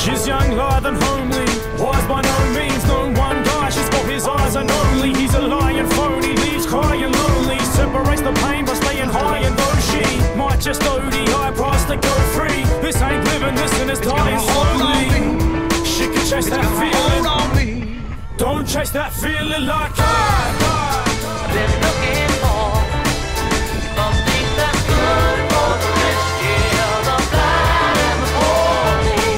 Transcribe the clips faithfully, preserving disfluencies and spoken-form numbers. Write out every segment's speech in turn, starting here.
She's young, lithe and homely, wise by no means. No one guy, she's got his eyes and only. He's a lying phony, leaves crying lonely. Separates the pain by staying high, and though she might just O D, high price to go free. This ain't living, this and it's dying slowly. She can chase that feeling. Don't chase that feeling like I. I've been looking for something that's good for the risky, the blind and the poor.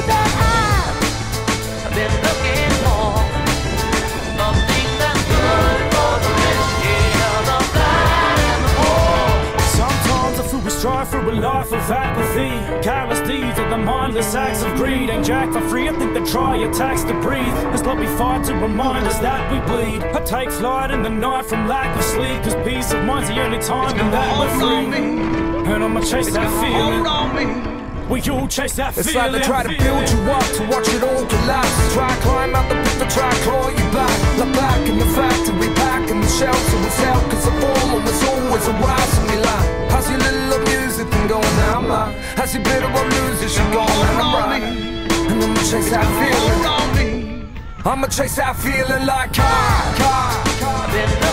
I've been looking for something that's good for the risky, the blind and the poor. Sometimes I feel we strive for a life of apathy. Careless deeds of the mindless acts of greed. Ain't jack for free, I think they try attacks to breathe. As love we fight to remind us that we bleed. I take flight in the night from lack of sleep, cause peace of mind's the only time in that we're free. And I'ma chase that feeling. We all chase that it's feeling. It's like they try to build you up to watch it all collapse. Try climb out the pit, to try claw you back. Look back in the factory, back in the shelves. So it's out cause the former was always a rise in your life. How's your little music thing going now, man? How's your bit of a music she going now, I'm right. And I'ma chase that feeling. I'ma chase that feeling like I, I, I.